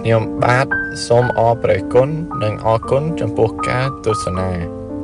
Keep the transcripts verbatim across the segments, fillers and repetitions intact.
ខ្ញុំបាទសូមអរព្រះគុណនិងអរគុណចំពោះការទស្សនា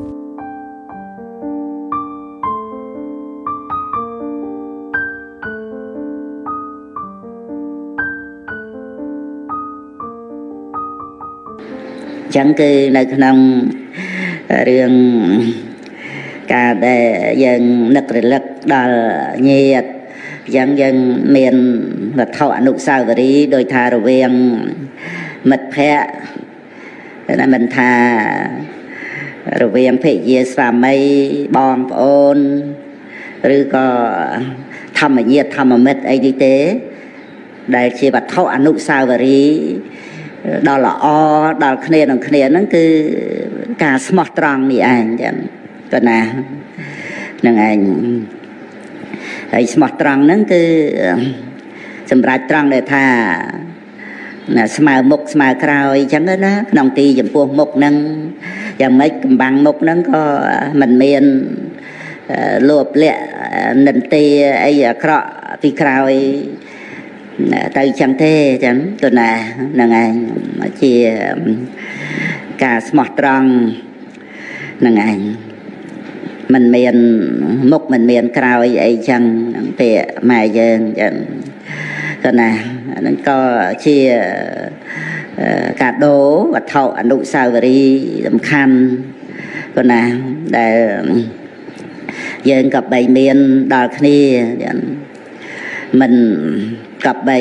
ចឹងគឺនៅក្នុងរឿងការដែលយើងនឹករលឹកដល់ញាតិអញ្ចឹងយើងមានវត្ថុអនុស្សាវរីយ៍ដោយថារវាងមិត្តភ័ក្តិតែមិនថារវាងភរិយាស្វាមីបងប្អូនឬក៏ធម្មញាតិធម្មមិត្តអីនេះទេដែលជាវត្ថុអនុស្សាវរីយ៍ដល់ល្អដល់គ្នានឹងគ្នាហ្នឹងគឺការស្មោះត្រង់នេះឯងចឹងក៏ណានឹងឯងហើយស្មោះត្រង់ហ្នឹងគឺសម្រាប់ត្រង់ដែលថាស្មើមុខស្មើក្រោយចឹងណាក្នុងទីចំពោះមុខហ្នឹងយ៉ាងម៉េចកំបាំងមុខហ្នឹងក៏មិនមានលោភលៈនិន្ទាអីអាក្រក់ពីក្រោយទៅចឹងទេចឹងទៅណាហ្នឹងឯងជាការស្មោះត្រង់ហ្នឹងឯងមិនមានមុខមិនមានក្រោយអីចឹងពាក្យម៉ែយើងចឹងទៅណាហ្នឹងក៏ជាកាដូវត្ថុអនុស្សាវរីយ៍សំខាន់ទៅណាដែលយើងក៏បីមានដល់គ្នាចឹងមិនក៏បី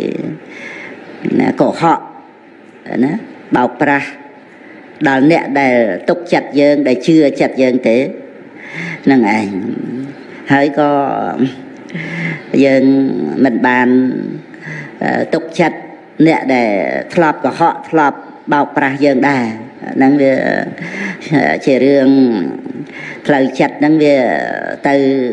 កុហកណាបោកប្រាស់ដល់អ្នកដែលទុកចិត្តយើងដែលជឿចិត្តយើងទេនឹងឯងហើយក៏យើងមិនបានទុកចិត្តអ្នកដែលធ្លាប់កុហកធ្លាប់បោកប្រាស់យើងដែរហ្នឹងវាជារឿងផ្លូវចិត្តហ្នឹងវាទៅ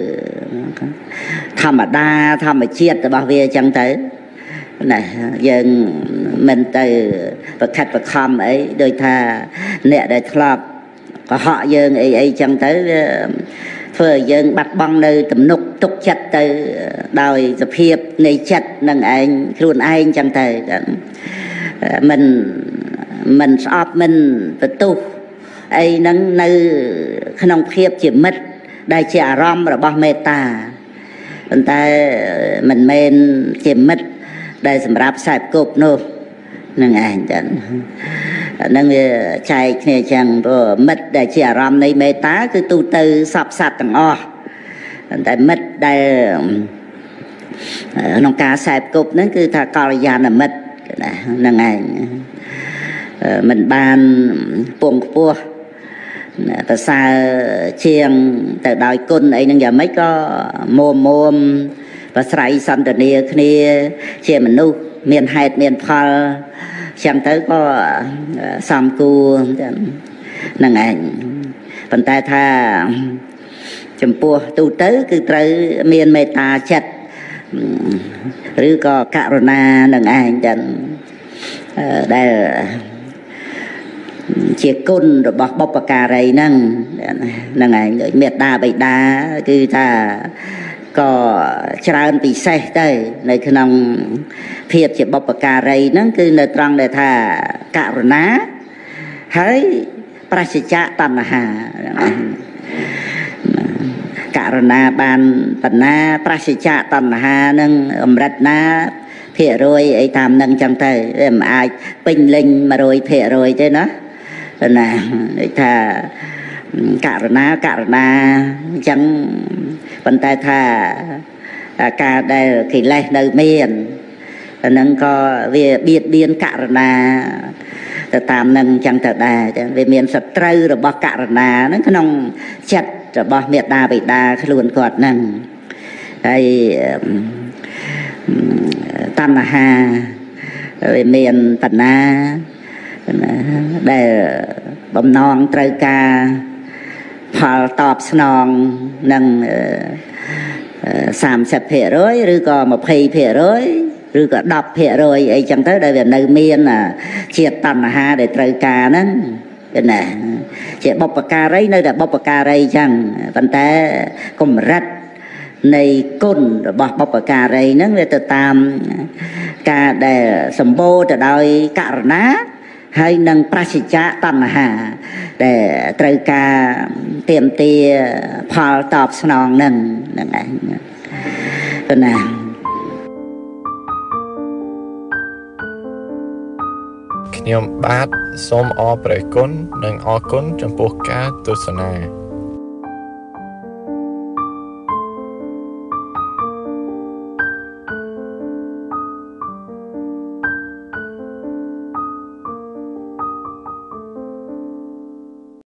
ធម្មតាធម្មជាតិរបស់វាអញ្ចឹងទៅណាយើងមិនទៅប្រខិតប្រខំអីដូចថាអ្នកដែលធ្លាប់កុហកយើងអីអីអញ្ចឹងទៅវាធ្វើឲ្យយើងបាត់បង់នៅទំនុកទុកចិត្តទៅដោយសភាពនៃចិត្តនឹងឯងខ្លួនឯងអញ្ចឹងទៅមិនមិនស្អប់មិនបន្ទោសអីហ្នឹងនៅក្នុងភាពជាមិត្តដែលជាអារម្មណ៍របស់មេត្តាប៉ុន្តែមិនមែនជាមិត្តដែលសម្រាប់ខ្សែគប់នោះនឹងឯងចឹងហ្នឹងវាចែកគ្នាចឹងព្រោះមិត្តដែលជាអារម្មណ៍នៃមេត្តាគឺទូទៅសពសត្វទាំងអស់ប៉ុន្តែមិត្តដែលក្នុងការខ្សែគប់ហ្នឹងគឺថាកល្យាណមិត្តណាហ្នឹងឯងមិនបានពងខ្ពស់ប្រសើរជាងទៅដោយគុណអីហ្នឹងយ៉ាងម៉េចក៏មុំមុំប្រស្រ័យសន្ទនាគ្នាជាមនុស្សមានហេតុមានផលចឹងទៅក៏សំគួរហ្នឹងឯងប៉ុន្តែថាចំពោះទូទៅគឺត្រូវមានមេត្តាចិត្តឬក៏ករុណានឹងឯងចឹងដែលជាគុណរបស់បុព្វការីហ្នឹងហ្នឹងឯងដូចមេត្តាបិតាគឺថាក៏ច្រើនពិសេសទៅនៅក្នុងភាពជាបុព្វការីហ្នឹងគឺនៅត្រង់ដែលថាករុណាហើយប្រសិជ្ជៈតណ្ហាករុណាបានបណ្ណាប្រសិជ្ជៈតណ្ហានឹងកម្រិតណាភាគរយអីតាមនឹងចឹងទៅវាមិនអាចពេញលេញ មួយរយភាគរយ ទេណាណាដូចថាករុណាករុណាអញ្ចឹងប៉ុន្តែថាការដែលកិលេសនៅមានហ្នឹងក៏វាបៀតបៀនករុណាទៅតាមនឹងអញ្ចឹងទៅដែរចឹងវាមានសត្រូវរបស់ករុណាហ្នឹងក្នុងចិត្តរបស់មេត្តាបិតាខ្លួនគាត់ហ្នឹងហើយតណ្ហាវាមានតណ្ហាដែលបំណងត្រូវការផលតបស្នងនឹងសាមសិបភាគរយ ឬក៏ម្ភៃភាគរយ ឬក៏ដប់ភាគរយ អីចឹងទៅដែលវានៅមានជាតិតណ្ហាដែលត្រូវការហ្នឹងណាជាបុព្វការីនៅតែបុព្វការីចឹងប៉ុន្តែកម្រិតនៃគុណរបស់បុព្វការីហ្នឹងវាទៅតាមការដែលសម្បូរទៅដោយករណាហើយនឹងប្រសិជ្ជៈតណ្ហាដែលត្រូវការទាមទារផលតបស្នងនឹងហ្នឹងឯងប៉ុណ្ណាខ្ញុំបាទសូមអរព្រះគុណនិងអរគុណចំពោះការទស្សនា